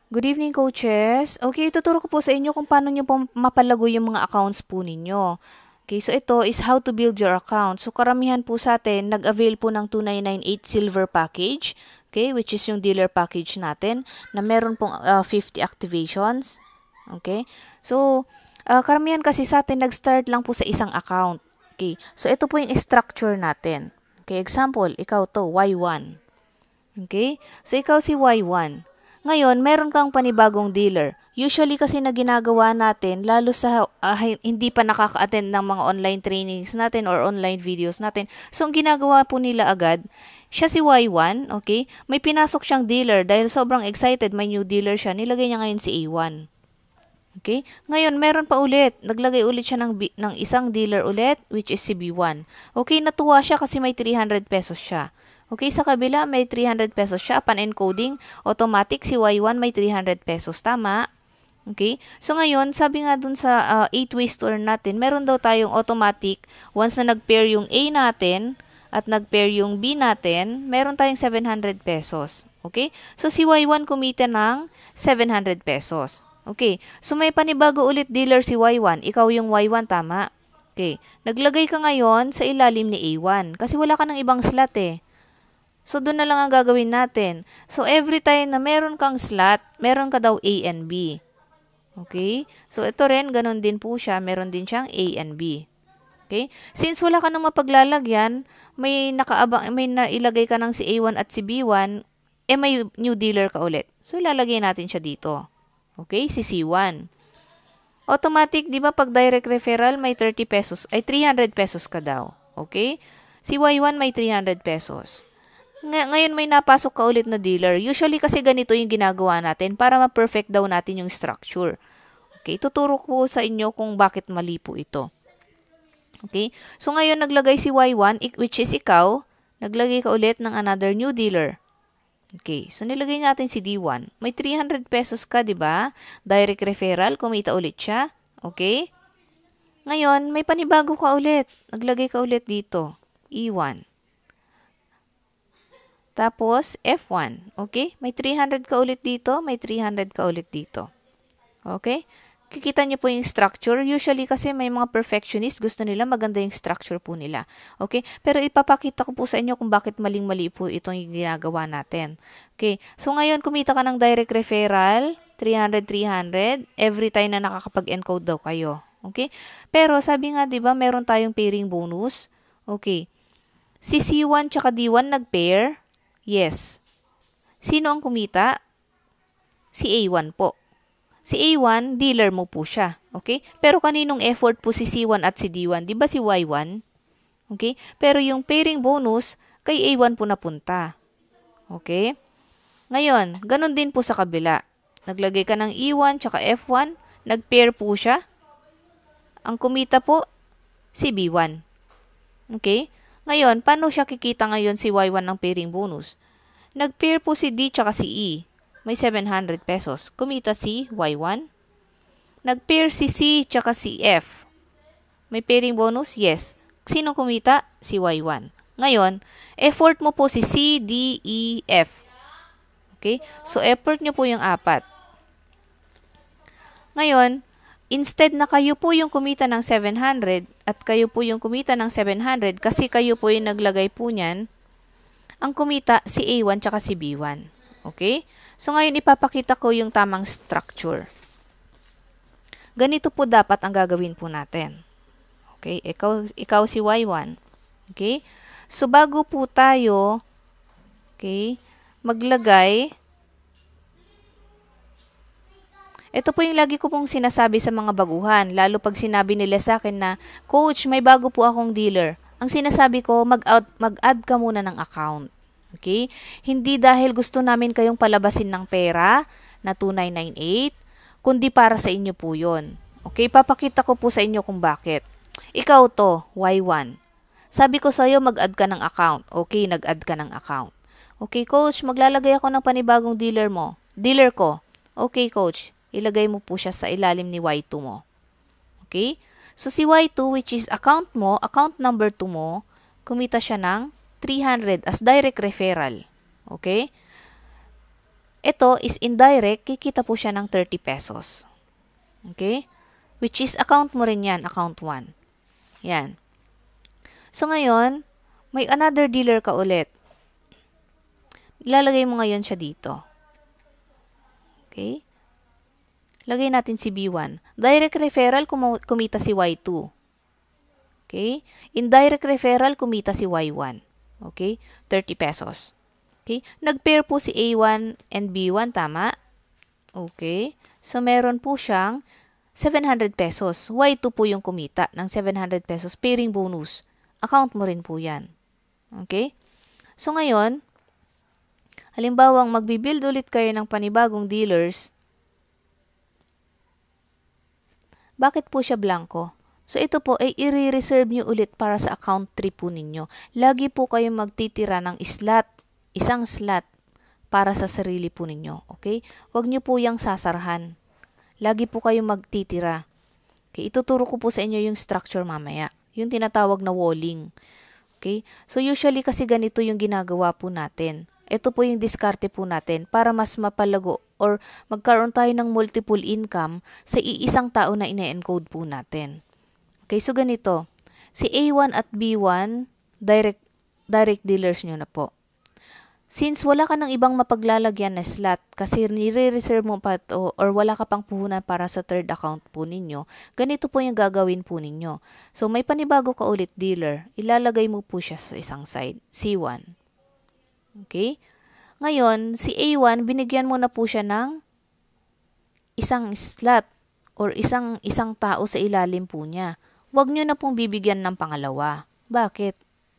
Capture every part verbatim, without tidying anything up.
Good evening, coaches. Okay, tuturo ko po sa inyo kung paano nyo po mapalago yung mga accounts po ninyo. Okay, so ito is how to build your account. So karamihan po sa atin, nag-avail po ng two nine nine eight silver package, okay, which is yung dealer package natin, na meron pong uh, fifty activations. Okay, so uh, karamihan kasi sa atin, nag-start lang po sa isang account. Okay, so ito po yung structure natin. Okay, example, ikaw to, Y one. Okay, so ikaw si Y one. Ngayon, meron kang panibagong dealer. Usually kasi na ginagawa natin, lalo sa uh, hindi pa nakaka-attend ng mga online trainings natin or online videos natin. So, ang ginagawa po nila agad, siya si Y one, okay? May pinasok siyang dealer dahil sobrang excited, may new dealer siya. Nilagay niya ngayon si A one. Okay? Ngayon, meron pa ulit. Naglagay ulit siya ng, ng isang dealer ulit, which is si B one. Okay, natuwa siya kasi may three hundred pesos siya. Okay, sa kabila may three hundred pesos siya. Upon encoding, automatic si Y one may three hundred pesos. Tama? Okay? So ngayon, sabi nga dun sa uh, eight way store natin, meron daw tayong automatic. Once na nag-pair yung A natin at nag-pair yung B natin, meron tayong seven hundred pesos. Okay? So si Y one kumita ng seven hundred pesos. Okay? So may panibago ulit dealer si Y one. Ikaw yung Y one, tama? Okay. Naglagay ka ngayon sa ilalim ni A one kasi wala ka ng ibang slot eh. So, doon na lang ang gagawin natin. So, every time na meron kang slot, meron ka daw A and B. Okay? So, ito rin, ganun din po siya. Meron din siyang A and B. Okay? Since wala ka nang mapaglalagyan, may nakaabang, may nailagay ka ng si A one at si B one, eh may new dealer ka ulit. So, ilalagay natin siya dito. Okay? Si C one. Automatic, di ba, pag direct referral, may thirty pesos, ay three hundred pesos ka daw. Okay? Si Y one may three hundred pesos. Ng ngayon may napasok ka ulit na dealer. Usually kasi ganito yung ginagawa natin para ma-perfect daw natin yung structure. Okay, tuturo ko sa inyo kung bakit mali po ito. Okay, so ngayon naglagay si Y one, which is ikaw, naglagay ka ulit ng another new dealer. Okay, so nilagay natin si D one. May three hundred pesos ka, di ba? Direct referral, kumita ulit siya. Okay? Ngayon, may panibago ka ulit. Naglagay ka ulit dito. E one. Tapos, F one. Okay? May three hundred ka ulit dito. May three hundred ka ulit dito. Okay? Kikita niyo po yung structure. Usually kasi may mga perfectionist, gusto nila maganda yung structure po nila. Okay? Pero ipapakita ko po sa inyo kung bakit maling-mali po itong ginagawa natin. Okay? So, ngayon, kumita ka ng direct referral. three hundred, three hundred. Every time na nakakapag-encode daw kayo. Okay? Pero, sabi nga, di ba, meron tayong pairing bonus. Okay. Si C one tsaka D one nag-pair. Yes. Sino ang kumita? Si A one po. Si A one, dealer mo po siya. Okay? Pero kaninong effort po si C one at si D one? Di ba si Y one? Okay? Pero yung pairing bonus, kay A one po napunta. Okay? Ngayon, ganun din po sa kabila. Naglagay ka ng E one tsaka F one, nag-pair po siya. Ang kumita po, si B one. Okay? Ngayon, paano siya kikita ngayon si Y one ng pairing bonus? Nag-pair po si D tsaka si E. May seven hundred pesos. Kumita si Y one. Nag-pair si C tsaka si F. May pairing bonus? Yes. Sino kumita? Si Y one. Ngayon, effort mo po si C, D, E, F. Okay? So, effort nyo po yung apat. Ngayon, instead na kayo po yung kumita ng seven hundred at kayo po yung kumita ng seven hundred kasi kayo po yung naglagay po niyan, ang kumita si A one tsaka si B one. Okay? So ngayon ipapakita ko yung tamang structure. Ganito po dapat ang gagawin po natin. Okay? Ikaw, ikaw si Y one. Okay? So bago po tayo, okay, maglagay, ito po yung lagi ko pong sinasabi sa mga baguhan, lalo pag sinabi nila sa akin na, Coach, may bago po akong dealer. Ang sinasabi ko, mag-add mag-add ka muna ng account. Okay? Hindi dahil gusto namin kayong palabasin ng pera na two nine nine eight, kundi para sa inyo po yun. Okay? Papakita ko po sa inyo kung bakit. Ikaw to, Y one. Sabi ko sa'yo, mag-add ka ng account. Okay, nag-add ka ng account. Okay, Coach, maglalagay ako ng panibagong dealer mo. Dealer ko. Okay, Coach. Ilagay mo po siya sa ilalim ni Y two mo. Okay? So, si Y two, which is account mo, account number two mo, kumita siya ng three hundred as direct referral. Okay? Ito is indirect, kikita po siya ng thirty pesos. Okay? Which is account mo rin yan, account one. Yan. So ngayon, may another dealer ka ulit. Ilalagay mo ngayon siya dito. Okay? Lagay natin si B one. Direct referral, kumita si Y two. Okay? Indirect referral, kumita si Y one. Okay? thirty pesos. Okay? Nag-pair po si A one and B one, tama? Okay? So, meron po siyang seven hundred pesos. Y two po yung kumita ng seven hundred pesos. Pairing bonus. Account mo rin po yan. Okay? So, ngayon, halimbawa, magbibuild ulit kayo ng panibagong dealers. Bakit po siya blanco? So, ito po ay i-reserve nyo ulit para sa account three po ninyo. Lagi po kayo magtitira ng slot. Isang slot para sa sarili po ninyo. Okay? Huwag nyo po yung sasarhan. Lagi po kayo magtitira. Okay? Ituturo ko po sa inyo yung structure mamaya. Yung tinatawag na walling. Okay? So, usually kasi ganito yung ginagawa po natin. Ito po yung diskarte po natin para mas mapalago or magkaroon tayo ng multiple income sa iisang tao na ine-encode po natin. Okay? So, ganito. Si A one at B one, direct, direct dealers nyo na po. Since wala ka ng ibang mapaglalagyan na slot kasi nire-reserve mo pa to or wala ka pang puhunan para sa third account po ninyo, ganito po yung gagawin po ninyo. So, may panibago ka ulit dealer, ilalagay mo po siya sa isang side, C one. Okay? Ngayon, si A one, binigyan mo na po siya ng isang slot or isang, isang tao sa ilalim po niya. Huwag nyo na pong bibigyan ng pangalawa. Bakit?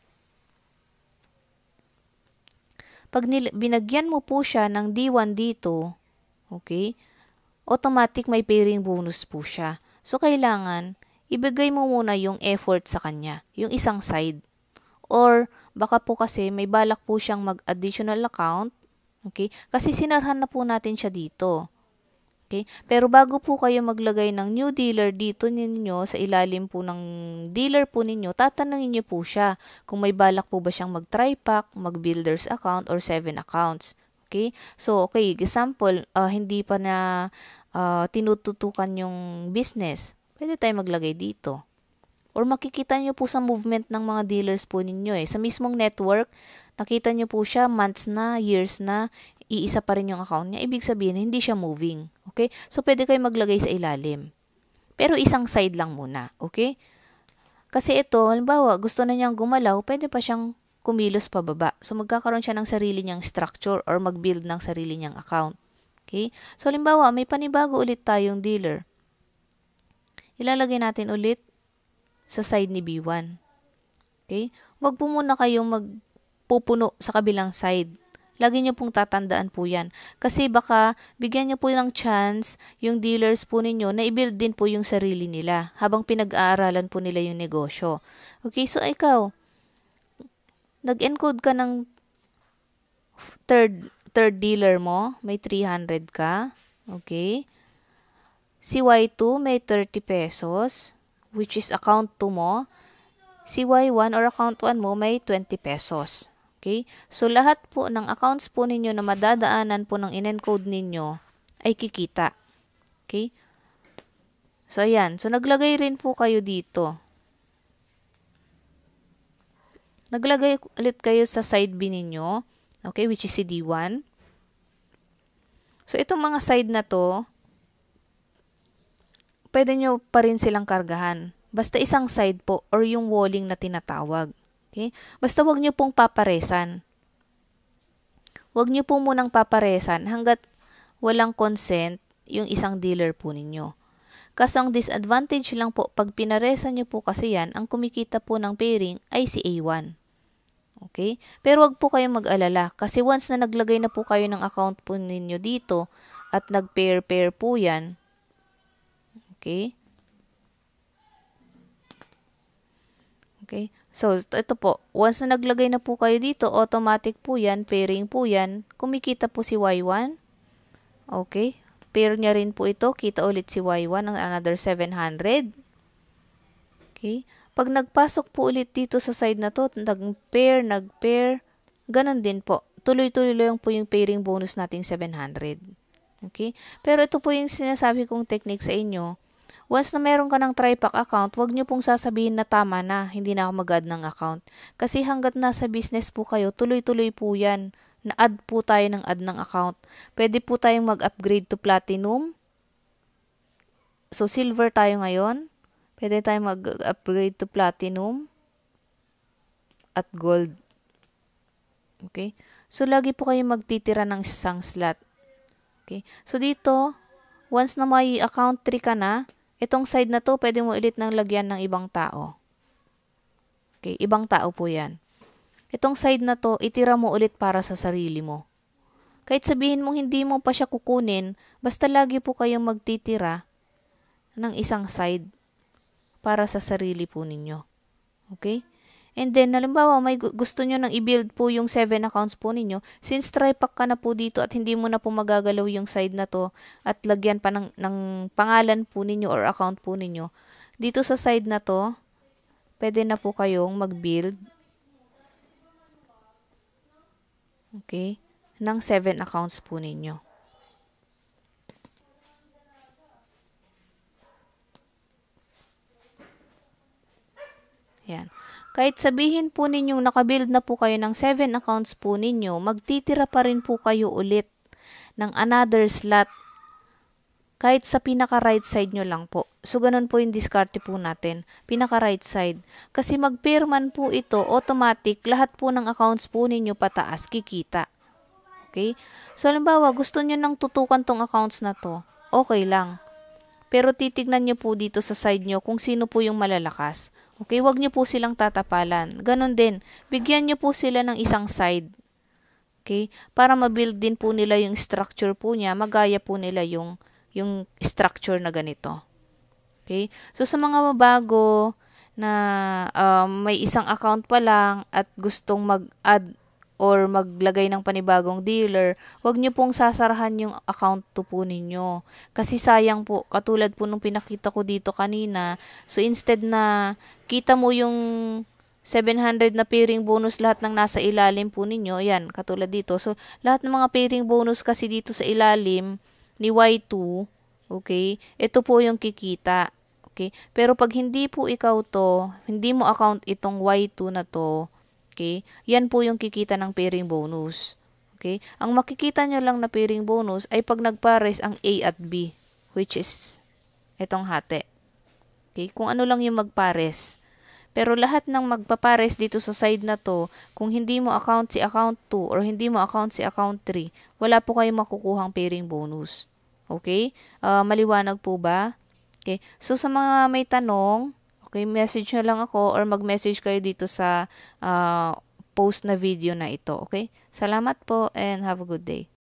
Pag binagyan mo po siya ng D one dito, okay, automatic may pairing bonus po siya. So, kailangan, ibigay mo muna yung effort sa kanya, yung isang side. Or, baka po kasi may balak po siyang mag-additional account, okay, kasi sinarhan na po natin siya dito. Okay? Pero bago po kayo maglagay ng new dealer dito ninyo sa ilalim po ng dealer po ninyo, tatanungin niyo po siya kung may balak po ba siyang mag-tripack, mag-builder's account, or seven accounts. Okay? So, okay, example, uh, hindi pa na uh, tinututukan yung business. Pwede tayo maglagay dito. Or makikita nyo po sa movement ng mga dealers po ninyo eh. Sa mismong network, nakita nyo po siya months na, years na, iisa pa rin yung account niya. Ibig sabihin, hindi siya moving. Okay? So, pwede kayo maglagay sa ilalim. Pero isang side lang muna. Okay? Kasi ito, halimbawa, gusto na niyang gumalaw, pwede pa siyang kumilos pababa. So, magkakaroon siya ng sarili niyang structure or mag-build ng sarili niyang account. Okay? So, halimbawa, may panibago ulit tayong dealer. Ilalagay natin ulit sa side ni B one. Okay? Huwag po muna kayong magpupuno sa kabilang side. Lagi nyo pong tatandaan po yan. Kasi baka bigyan nyo po ng chance yung dealers po ninyo na i-build din po yung sarili nila habang pinag-aaralan po nila yung negosyo. Okay, so ikaw, nag-encode ka ng third, third dealer mo, may three hundred ka. Okay. Si Y two may thirty pesos, which is account two mo. Si Y one or account one mo may twenty pesos. Okay? So, lahat po ng accounts po ninyo na madadaanan po ng in-encode ninyo ay kikita. Okay? So, ayan. So, naglagay rin po kayo dito. Naglagay ulit kayo sa side B ninyo. Okay? Which is si D one. So, itong mga side na to, pwede nyo pa rin silang kargahan. Basta isang side po or yung walling na tinatawag. Okay? Basta wag nyo pong paparesan. Wag nyo po munang paparesan hanggat walang consent yung isang dealer po ninyo. Kaso ang disadvantage lang po, pag pinaresan nyo po kasi yan, ang kumikita po ng pairing ay si A one. Okay? Pero wag po kayong mag-alala kasi once na naglagay na po kayo ng account po ninyo dito at nag-pair-pair po yan, okay? Okay? So, ito po. Once na naglagay na po kayo dito, automatic po yan, pairing po yan. Kumikita po si Y one. Okay? Pair niya rin po ito. Kita ulit si Y one ng another seven hundred. Okay? Pag nagpasok po ulit dito sa side na to, nag-pair, nag-pair, ganun din po. tuloy-tuloy lang po yung pairing bonus nating seven hundred. Okay? Pero ito po yung sinasabi kong technique sa inyo. Once na meron ka ng TriPack account, huwag nyo pong sasabihin na tama na, hindi na ako mag-add ng account. Kasi hanggat nasa business po kayo, tuloy-tuloy po yan. Na-add po tayo ng add ng account. Pwede po tayong mag-upgrade to Platinum. So, Silver tayo ngayon. Pwede tayong mag-upgrade to Platinum at Gold. Okay? So, lagi po kayong magtitira ng isang slot. Okay? So, dito, once na may account three ka na, itong side na to, pwede mo ulit nang lagyan ng ibang tao. Okay, ibang tao po yan. Itong side na to, itira mo ulit para sa sarili mo. Kahit sabihin mong hindi mo pa siya kukunin, basta lagi po kayong magtitira ng isang side para sa sarili po ninyo. Okay? And then, halimbawa, may gusto nyo nang i-build po yung seven accounts po ninyo. Since TriPack ka na po dito at hindi mo na po magagalaw yung side na to at lagyan pa ng, ng pangalan po ninyo or account po ninyo, dito sa side na to, pwede na po kayong mag-build, okay, ng seven accounts po ninyo. Yan. Kahit sabihin po ninyong nakabuild na po kayo ng seven accounts po ninyo, magtitira pa rin po kayo ulit ng another slot kahit sa pinaka-right side nyo lang po. So, ganun po yung diskarte po natin. Pinaka-right side. Kasi mag-pair man po ito, automatic, lahat po ng accounts po ninyo pataas, kikita. Okay? So, halimbawa, gusto nyo nang tutukan tong accounts na to, okay lang. Pero titignan nyo po dito sa side nyo kung sino po yung malalakas. Okay, wag nyo po silang tatapalan. Ganon din, bigyan nyo po sila ng isang side. Okay, para ma-build din po nila yung structure po niya, magaya po nila yung, yung structure na ganito. Okay, so sa mga mabago na um, may isang account pa lang at gustong mag-add or maglagay ng panibagong dealer, huwag nyo pong sasarahan yung account to po ninyo. Kasi sayang po, katulad po nung pinakita ko dito kanina, so instead na kita mo yung seven hundred na pairing bonus lahat ng nasa ilalim po ninyo, yan, katulad dito. So, lahat ng mga pairing bonus kasi dito sa ilalim ni Y two, okay, ito po yung kikita. Okay, pero pag hindi po ikaw to, hindi mo account itong Y two na to, okay, yan po yung kikita ng pairing bonus. Okay, ang makikita nyo lang na pairing bonus ay pag nagpares ang A at B, which is itong hati. Okay, kung ano lang yung magpares. Pero lahat ng magpapares dito sa side na to, kung hindi mo account si account two or hindi mo account si account three, wala po kayong makukuhang pairing bonus. Okay? Uh, maliwanag po ba? Okay. So, sa mga may tanong, okay, message nyo lang ako or mag-message kayo dito sa uh, post na video na ito. Okay? Salamat po and have a good day.